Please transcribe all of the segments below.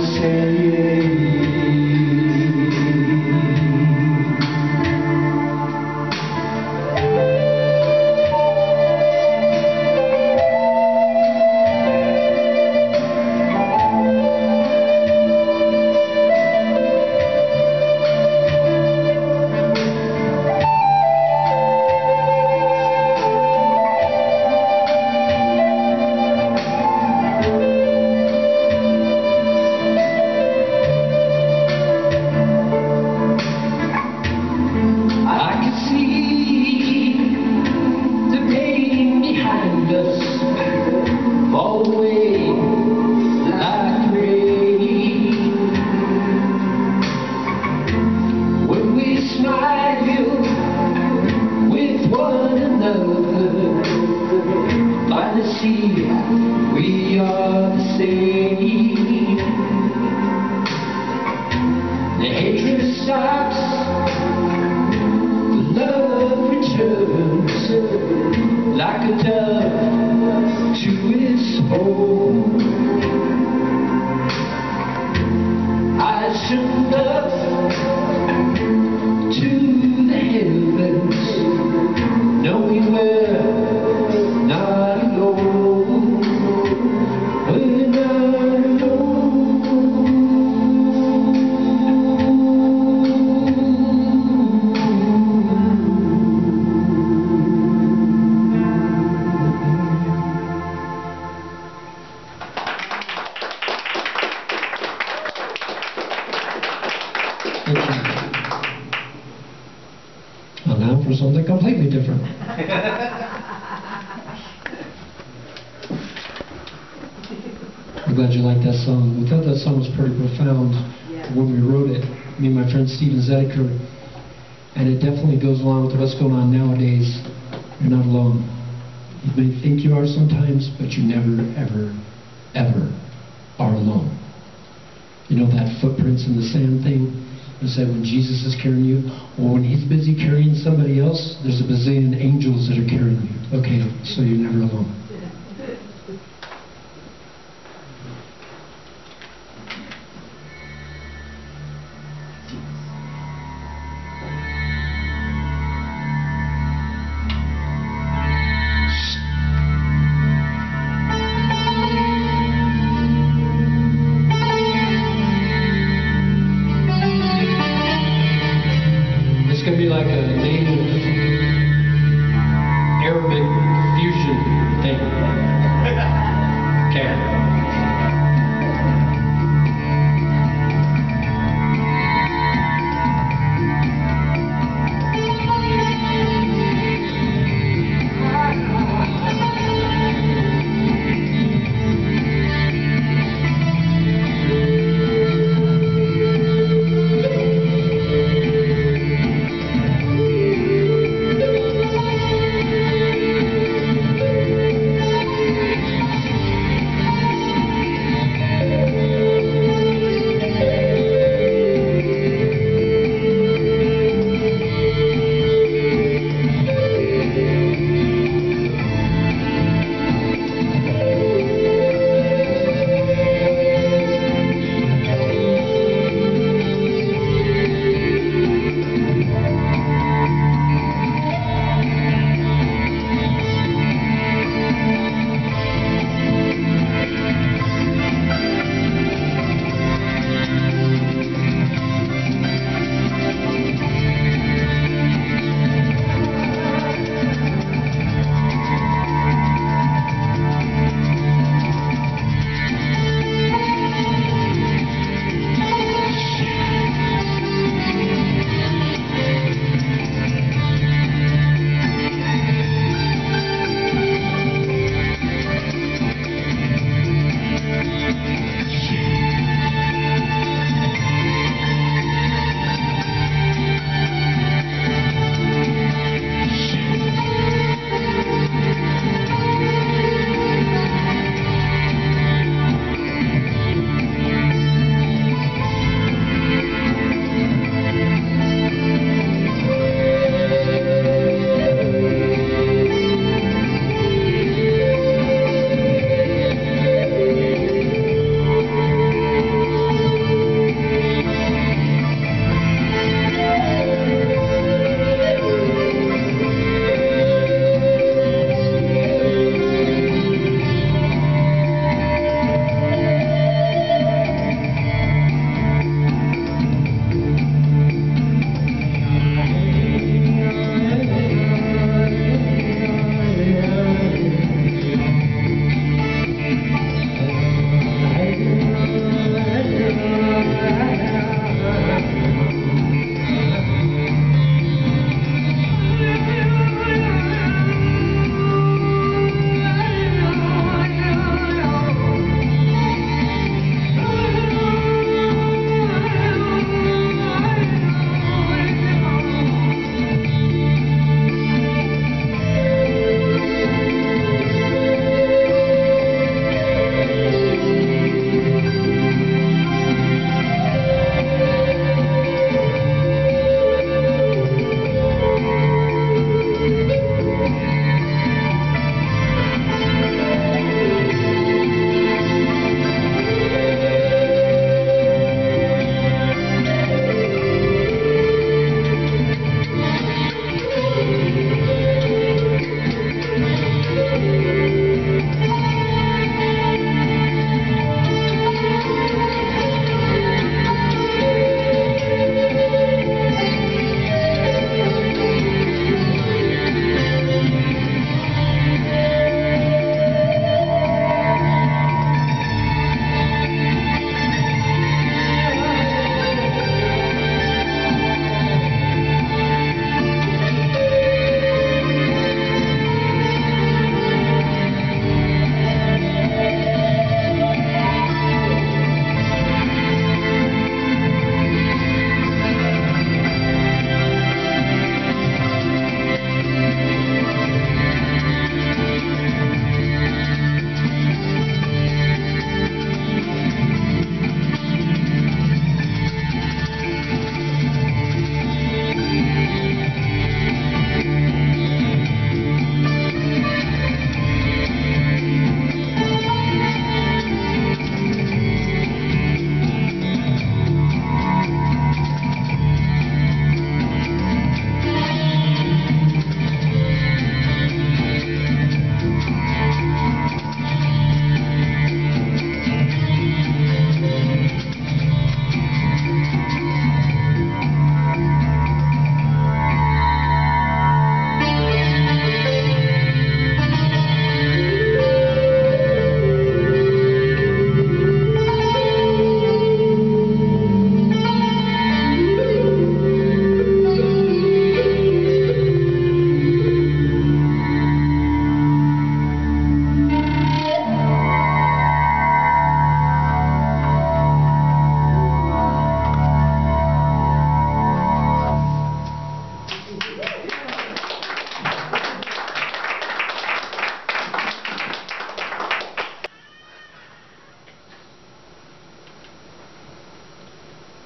We are the same. The hatred stops, the love returns like a dove to its home. I should look to the heavens, knowing we're not alone. We're not Well, now for something completely different. I'm glad you liked that song. We thought that song was pretty profound when we wrote it, me and my friend Steven Zedeker, and it definitely goes along with what's going on nowadays. You're not alone. You may think you are sometimes, but you never, ever, ever are alone. You know that footprints in the sand thing? It said when Jesus is carrying you, or when he's busy carrying somebody else, there's a bazillion angels that are carrying you. Okay, so you're never alone. It's going to be like a native Arabic fusion thing.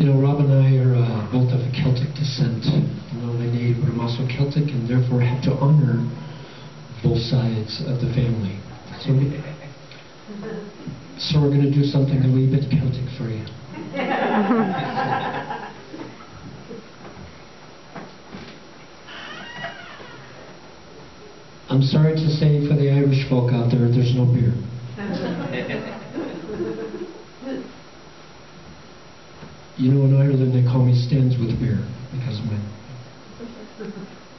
You know, Rob and I are both of Celtic descent. I'm not only Native, but I'm also Celtic, and therefore have to honor both sides of the family. So we're going to do something a wee bit Celtic for you. I'm sorry to say for the Irish folk out there, there's no beer. You know, in Ireland they call me Standswithbear because of my